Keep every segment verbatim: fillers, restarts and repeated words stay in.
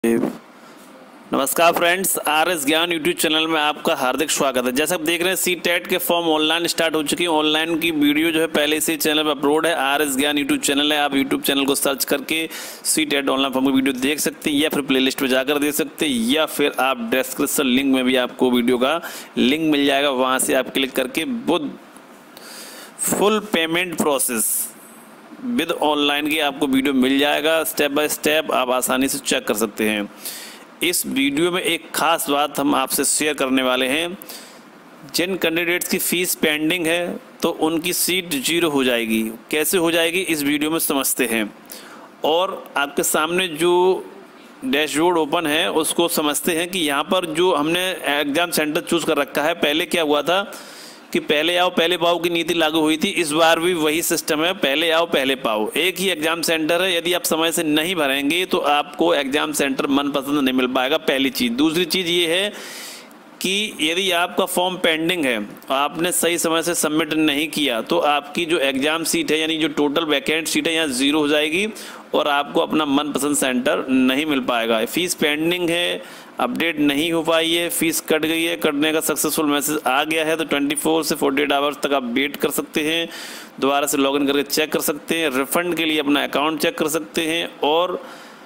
नमस्कार friends, R S Gyan YouTube channel में आपका हार्दिक स्वागत है। जैसा आप देख रहे हैं, सी टेट के फॉर्म ऑनलाइन स्टार्ट हो चुकी है। ऑनलाइन की वीडियो जो है पहले इसी चैनल पर अपलोड है। R S Gyan YouTube channel है, आप यूट्यूब चैनल को सर्च करके सी टेट ऑनलाइन फॉर्म की वीडियो देख सकते हैं, या फिर प्लेलिस्ट में जाकर देख सकते हैं, या फिर आप डिस्क्रिप्शन लिंक में भी आपको वीडियो का लिंक मिल जाएगा। वहाँ से आप क्लिक करके वो full payment process with online की आपको वीडियो मिल जाएगा। स्टेप बाय स्टेप आप आसानी से चेक कर सकते हैं। इस वीडियो में एक खास बात हम आपसे शेयर करने वाले हैं। जिन कैंडिडेट्स की फ़ीस पेंडिंग है तो उनकी सीट जीरो हो जाएगी। कैसे हो जाएगी इस वीडियो में समझते हैं, और आपके सामने जो डैशबोर्ड ओपन है उसको समझते हैं कि यहाँ पर जो हमने एग्ज़ाम सेंटर चूज़ कर रखा है। पहले क्या हुआ था कि पहले आओ पहले पाओ की नीति लागू हुई थी। इस बार भी वही सिस्टम है, पहले आओ पहले पाओ। एक ही एग्जाम सेंटर है, यदि आप समय से नहीं भरेंगे तो आपको एग्जाम सेंटर मनपसंद नहीं मिल पाएगा, पहली चीज़। दूसरी चीज़ ये है कि यदि आपका फॉर्म पेंडिंग है, आपने सही समय से सबमिट नहीं किया, तो आपकी जो एग्ज़ाम सीट है यानी जो टोटल वैकेंट सीट है यहाँ ज़ीरो हो जाएगी और आपको अपना मनपसंद सेंटर नहीं मिल पाएगा। फीस पेंडिंग है, अपडेट नहीं हो पाई है, फीस कट गई है, कटने का सक्सेसफुल मैसेज आ गया है तो चौबीस से अड़तालीस आवर्स तक आप वेट कर सकते हैं। दोबारा से लॉगिन करके चेक कर सकते हैं, रिफंड के लिए अपना अकाउंट चेक कर सकते हैं, और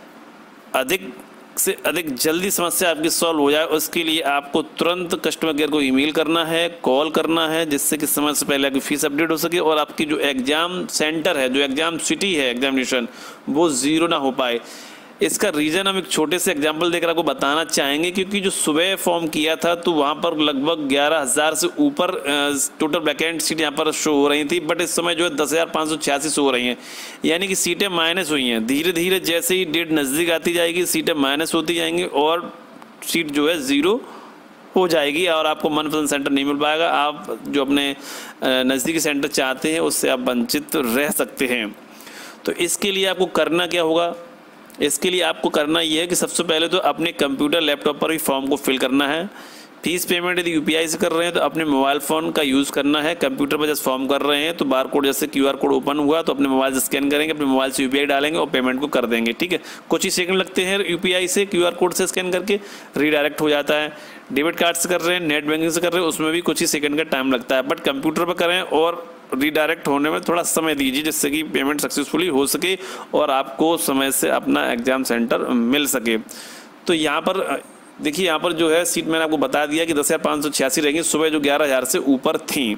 अधिक से अधिक जल्दी समस्या आपकी सॉल्व हो जाए उसके लिए आपको तुरंत कस्टमर केयर को ईमेल करना है, कॉल करना है, जिससे कि समय से पहले आपकी फीस अपडेट हो सके और आपकी जो एग्ज़ाम सेंटर है, जो एग्ज़ाम सिटी है एग्जामिनेशन, वो ज़ीरो ना हो पाए। इसका रीज़न हम एक छोटे से एग्जांपल देकर आपको बताना चाहेंगे, क्योंकि जो सुबह फॉर्म किया था तो वहाँ पर लगभग ग्यारह हज़ार से ऊपर टोटल वैकेंट सीट यहाँ पर शो हो रही थी, बट इस समय जो है दस हज़ार पाँच सौ छियासी शो हो रही हैं, यानी कि सीटें माइनस हुई हैं। धीरे धीरे जैसे ही डेट नज़दीक आती जाएगी सीटें माइनस होती जाएंगी और सीट जो है ज़ीरो हो जाएगी और आपको मनपसंद सेंटर नहीं मिल पाएगा। आप जो अपने नज़दीकी सेंटर चाहते हैं उससे आप वंचित रह सकते हैं। तो इसके लिए आपको करना क्या होगा? इसके लिए आपको करना ये है कि सबसे पहले तो अपने कंप्यूटर लैपटॉप पर ही फॉर्म को फिल करना है। फीस पेमेंट यदि यूपीआई से कर रहे हैं तो अपने मोबाइल फ़ोन का यूज़ करना है। कंप्यूटर पर जैसे फॉर्म कर रहे हैं तो बार कोड जैसे क्यूआर कोड ओपन हुआ तो अपने मोबाइल से स्कैन करेंगे, अपने मोबाइल से यूपीआई डालेंगे और पेमेंट को कर देंगे। ठीक है, कुछ ही सेकंड लगते हैं यूपीआई से क्यूआर कोड से स्कैन करके रीडायरेक्ट हो जाता है। डेबिट कार्ड से कर रहे हैं, नेट बैंकिंग से कर रहे हैं, उसमें भी कुछ ही सेकंड का टाइम लगता है, बट कंप्यूटर पर करें और रीडायरेक्ट होने में थोड़ा समय दीजिए जिससे कि पेमेंट सक्सेसफुली हो सके और आपको समय से अपना एग्ज़ाम सेंटर मिल सके। तो यहाँ पर देखिए, यहाँ पर जो है सीट मैंने आपको बता दिया कि दस हज़ार पाँच सौ छियासी रहेंगी, सुबह जो ग्यारह हज़ार से ऊपर थी।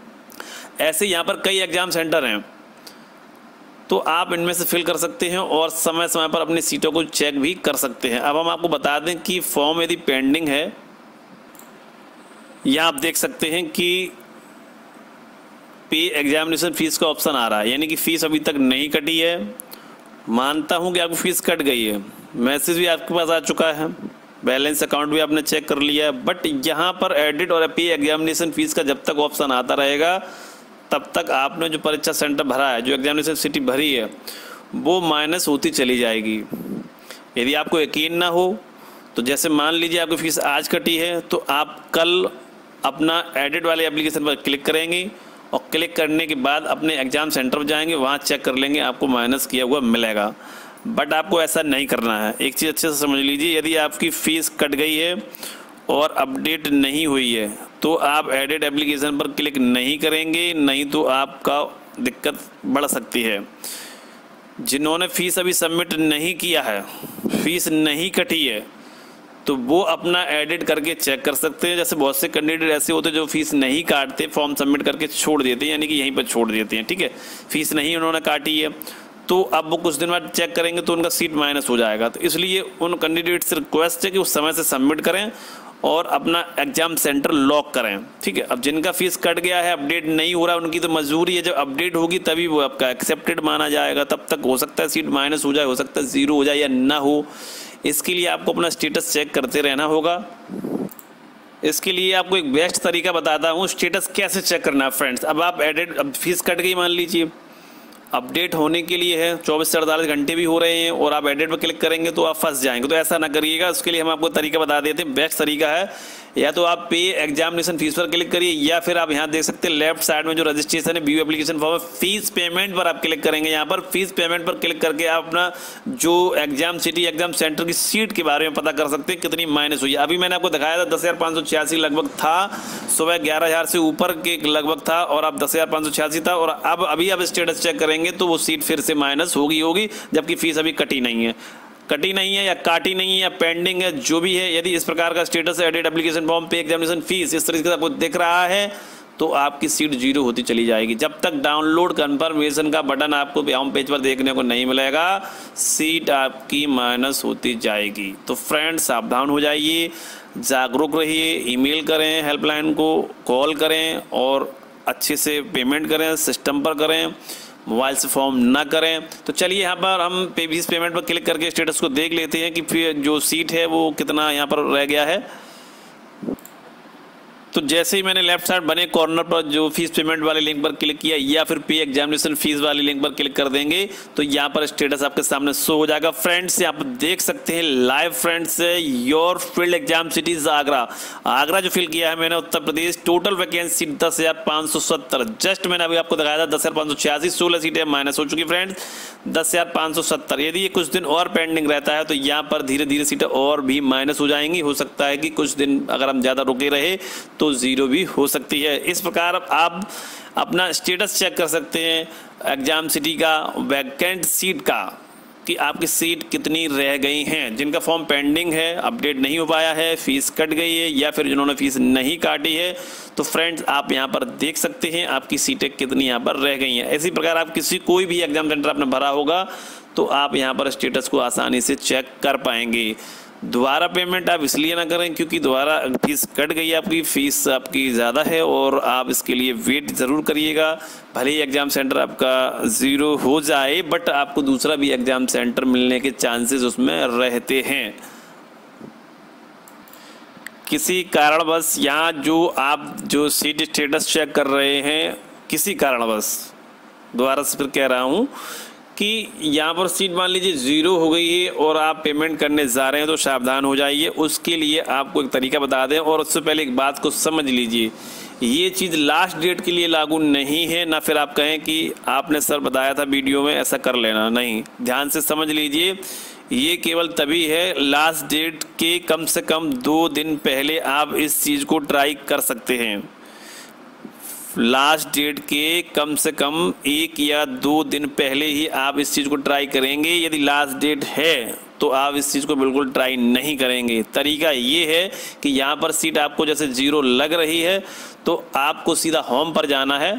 ऐसे यहाँ पर कई एग्ज़ाम सेंटर हैं तो आप इनमें से फिल कर सकते हैं और समय समय पर अपनी सीटों को चेक भी कर सकते हैं। अब हम आपको बता दें कि फॉर्म यदि पेंडिंग है, यहाँ आप देख सकते हैं कि पे एग्जामिनेशन फ़ीस का ऑप्शन आ रहा है, यानी कि फ़ीस अभी तक नहीं कटी है। मानता हूँ कि आपकी फ़ीस कट गई है, मैसेज भी आपके पास आ चुका है, बैलेंस अकाउंट भी आपने चेक कर लिया है, बट यहाँ पर एडिट और पे एग्जामिनेशन फ़ीस का जब तक ऑप्शन आता रहेगा तब तक आपने जो परीक्षा सेंटर भरा है, जो एग्जामिनेशन सिटी भरी है, वो माइनस होती चली जाएगी। यदि आपको यकीन ना हो तो जैसे मान लीजिए आपकी फ़ीस आज कटी है तो आप कल अपना एडिट वाले एप्लीकेशन पर क्लिक करेंगे और क्लिक करने के बाद अपने एग्ज़ाम सेंटर पर जाएंगे, वहाँ चेक कर लेंगे, आपको माइनस किया हुआ मिलेगा। बट आपको ऐसा नहीं करना है। एक चीज़ अच्छे से समझ लीजिए, यदि आपकी फ़ीस कट गई है और अपडेट नहीं हुई है तो आप एडिट एप्लीकेशन पर क्लिक नहीं करेंगे, नहीं तो आपका दिक्कत बढ़ सकती है। जिन्होंने फ़ीस अभी सबमिट नहीं किया है, फ़ीस नहीं कटी है, तो वो अपना एडिट करके चेक कर सकते हैं। जैसे बहुत से कैंडिडेट ऐसे होते हैं जो फीस नहीं काटते, फॉर्म सबमिट करके छोड़ देते हैं, यानी कि यहीं पर छोड़ देते हैं। ठीक है, फीस नहीं उन्होंने काटी है तो अब वो कुछ दिन बाद चेक करेंगे तो उनका सीट माइनस हो जाएगा। तो इसलिए उन कैंडिडेट से रिक्वेस्ट है कि उस समय से सबमिट करें और अपना एग्ज़ाम सेंटर लॉक करें। ठीक है, अब जिनका फीस कट गया है, अपडेट नहीं हो रहा, उनकी तो मजबूरी है, जब अपडेट होगी तभी वो आपका एक्सेप्टेड माना जाएगा। तब तक हो सकता है सीट माइनस हो जाए, हो सकता है ज़ीरो हो जाए या ना हो। इसके लिए आपको अपना स्टेटस चेक करते रहना होगा। इसके लिए आपको एक बेस्ट तरीका बताता हूँ स्टेटस कैसे चेक करना है फ्रेंड्स। अब आप एडिट, अब फीस कट गई मान लीजिए, अपडेट होने के लिए है, चौबीस से अड़तालीस घंटे भी हो रहे हैं और आप एडिट पर क्लिक करेंगे तो आप फंस जाएंगे। तो ऐसा ना करिएगा, उसके लिए हम आपको तरीका बता देते हैं। बेस्ट तरीका है या तो आप पे एग्जामिनेशन फीस पर क्लिक करिए या फिर आप यहाँ देख सकते हैं लेफ्ट साइड में जो रजिस्ट्रेशन है व्यू एप्लीकेशन फॉर्म है, फीस पेमेंट पर आप क्लिक करेंगे। यहाँ पर फीस पेमेंट पर क्लिक करके आप अपना जो एग्जाम सिटी एग्जाम सेंटर की सीट के बारे में पता कर सकते हैं कितनी माइनस हुई है। अभी मैंने आपको दिखाया था दस हज़ार पाँच सौ छियासी लगभग था, सुबह ग्यारह हज़ार से ऊपर के लगभग था और अब दस हज़ार पाँच सौ छियासी था और अब अभी आप स्टेटस चेक करेंगे तो वो सीट फिर से माइनस होगी होगी जबकि फीस अभी कटी नहीं है कटी नहीं है या काटी नहीं है या पेंडिंग है, जो भी है। यदि इस प्रकार का status edit application form pay examination fees इस तरीके से आपको दिख रहा है तो आपकी सीट जीरो होती चली जाएगी। जब तक डाउनलोड कंफर्मेशन का बटन आपको होम पेज पर देखने को नहीं मिलेगा, सीट आपकी माइनस होती जाएगी। तो फ्रेंड्स सावधान हो जाइए, जागरूक रहिए, ईमेल करें, हेल्पलाइन को कॉल करें और अच्छे से पेमेंट करें, सिस्टम पर करें, मोबाइल से फॉर्म ना करें। तो चलिए यहाँ पर हम पे फीस पेमेंट पर क्लिक करके स्टेटस को देख लेते हैं कि फिर जो सीट है वो कितना यहाँ पर रह गया है। तो जैसे ही मैंने लेफ्ट साइड बने कॉर्नर पर जो फीस पेमेंट वाले लिंक पर क्लिक किया या फिर पे एग्जामिनेशन फीस वाली लिंक पर क्लिक कर देंगे तो यहाँ पर स्टेटस आपके सामने शो हो जाएगा। फ्रेंड्स आप देख सकते हैं live friends your filled exam cities Agra Agra जो फिल किया है मैंने उत्तर प्रदेश, टोटल वैकेंसी दस हज़ार पाँच सौ सत्तर। जस्ट मैंने अभी आपको दिखाया था दस हज़ार पाँच सौ छियासी, सोलह सीटें माइनस हो चुकी फ्रेंड्स, दस हज़ार पाँच सौ सत्तर। यदि ये कुछ दिन और पेंडिंग रहता है तो यहाँ पर धीरे धीरे सीटें और भी माइनस हो जाएंगी। हो सकता है कि कुछ दिन अगर हम ज़्यादा रुके रहे तो जीरो भी हो सकती है। इस प्रकार आप अपना स्टेटस चेक कर सकते हैं एग्जाम सिटी का, वैकेंट सीट का, कि आपकी सीट कितनी रह गई हैं। जिनका फॉर्म पेंडिंग है, अपडेट नहीं हो पाया है, फीस कट गई है या फिर जिन्होंने फीस नहीं काटी है, तो फ्रेंड्स आप यहां पर देख सकते हैं आपकी सीटें कितनी यहां पर रह गई हैं। इसी प्रकार आप किसी कोई भी एग्जाम सेंटर आपने भरा होगा तो आप यहां पर स्टेटस को आसानी से चेक कर पाएंगे। दोबारा पेमेंट आप इसलिए ना करें क्योंकि दोबारा फीस कट गई, आपकी फ़ीस आपकी ज़्यादा है और आप इसके लिए वेट ज़रूर करिएगा। भले ही एग्ज़ाम सेंटर आपका ज़ीरो हो जाए बट आपको दूसरा भी एग्ज़ाम सेंटर मिलने के चांसेस उसमें रहते हैं। किसी कारणवश यहाँ जो आप जो सीट स्टेटस चेक कर रहे हैं, किसी कारणवश दोबारा से फिर कह रहा हूँ कि यहाँ पर सीट मान लीजिए ज़ीरो हो गई है और आप पेमेंट करने जा रहे हैं तो सावधान हो जाइए। उसके लिए आपको एक तरीका बता दें और उससे पहले एक बात को समझ लीजिए, ये चीज़ लास्ट डेट के लिए लागू नहीं है, ना फिर आप कहें कि आपने सर बताया था वीडियो में ऐसा कर लेना, नहीं। ध्यान से समझ लीजिए, ये केवल तभी है लास्ट डेट के कम से कम दो दिन पहले आप इस चीज़ को ट्राई कर सकते हैं। लास्ट डेट के कम से कम एक या दो दिन पहले ही आप इस चीज़ को ट्राई करेंगे। यदि लास्ट डेट है तो आप इस चीज़ को बिल्कुल ट्राई नहीं करेंगे। तरीका ये है कि यहाँ पर सीट आपको जैसे ज़ीरो लग रही है तो आपको सीधा होम पर जाना है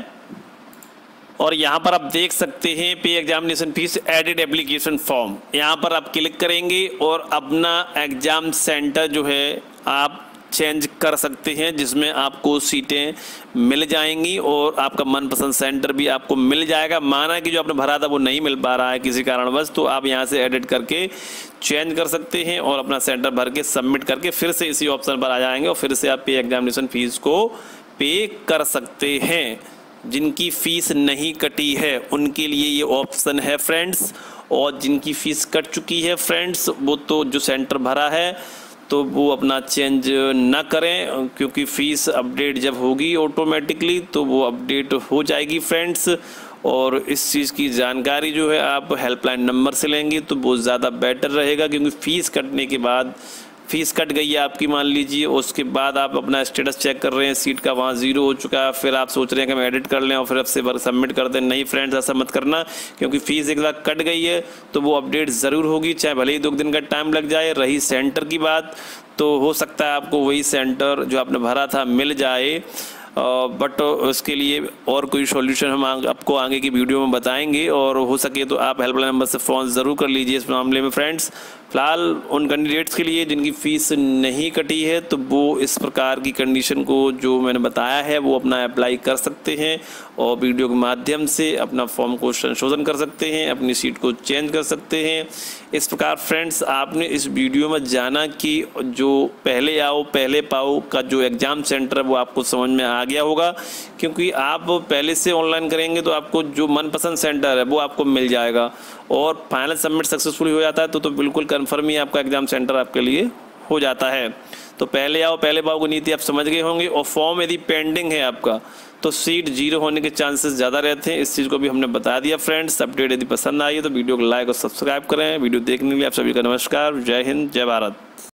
और यहाँ पर आप देख सकते हैं pay examination fees edit application form, यहाँ पर आप क्लिक करेंगे और अपना एग्ज़ाम सेंटर जो है आप चेंज कर सकते हैं जिसमें आपको सीटें मिल जाएंगी और आपका मनपसंद सेंटर भी आपको मिल जाएगा। माना कि जो आपने भरा था वो नहीं मिल पा रहा है किसी कारणवश, तो आप यहां से एडिट करके चेंज कर सकते हैं और अपना सेंटर भर के सबमिट करके फिर से इसी ऑप्शन पर आ जाएंगे और फिर से आप पे एग्जामिनेशन फीस को पे कर सकते हैं। जिनकी फ़ीस नहीं कटी है उनके लिए ये ऑप्शन है फ्रेंड्स, और जिनकी फ़ीस कट चुकी है फ्रेंड्स वो तो जो सेंटर भरा है तो वो अपना चेंज ना करें क्योंकि फ़ीस अपडेट जब होगी ऑटोमेटिकली तो वो अपडेट हो जाएगी फ्रेंड्स। और इस चीज़ की जानकारी जो है आप हेल्पलाइन नंबर से लेंगे तो बहुत ज़्यादा बेटर रहेगा क्योंकि फ़ीस कटने के बाद फ़ीस कट गई है आपकी मान लीजिए, उसके बाद आप अपना स्टेटस चेक कर रहे हैं सीट का वहाँ ज़ीरो हो चुका है, फिर आप सोच रहे हैं कि हम एडिट कर लें और फिर आपसे सबमिट कर दें। नहीं फ्रेंड्स, ऐसा मत करना क्योंकि फ़ीस एक बार कट गई है तो वो अपडेट ज़रूर होगी, चाहे भले ही दो दिन का टाइम लग जाए। रही सेंटर की बात तो हो सकता है आपको वही सेंटर जो आपने भरा था मिल जाए, बट उसके लिए और कोई सॉल्यूशन हम आपको आगे की वीडियो में बताएंगे और हो सके तो आप हेल्पलाइन नंबर से फ़ोन ज़रूर कर लीजिए इस मामले में फ्रेंड्स। फ़िलहाल उन कैंडिडेट्स के लिए जिनकी फ़ीस नहीं कटी है तो वो इस प्रकार की कंडीशन को जो मैंने बताया है वो अपना अप्लाई कर सकते हैं और वीडियो के माध्यम से अपना फॉर्म को संशोधन कर सकते हैं, अपनी सीट को चेंज कर सकते हैं। इस प्रकार फ्रेंड्स आपने इस वीडियो में जाना कि जो पहले आओ पहले पाओ का जो एग्ज़ाम सेंटर है वो आपको समझ में आ गया होगा, क्योंकि आप पहले से ऑनलाइन करेंगे तो आपको जो मनपसंद सेंटर है वो आपको मिल जाएगा और फाइनल सबमिट सक्सेसफुली हो जाता है तो तो बिल्कुल कन्फर्म ही आपका एग्ज़ाम सेंटर आपके लिए हो जाता है। तो पहले आओ पहले पाओ की नीति आप समझ गए होंगे। और फॉर्म यदि पेंडिंग है आपका तो सीट जीरो होने के चांसेस ज़्यादा रहते हैं, इस चीज़ को भी हमने बता दिया फ्रेंड्स। अपडेट यदि पसंद आई है तो वीडियो को लाइक और सब्सक्राइब करें। वीडियो देखने के लिए आप सभी का नमस्कार। जय हिंद, जय भारत।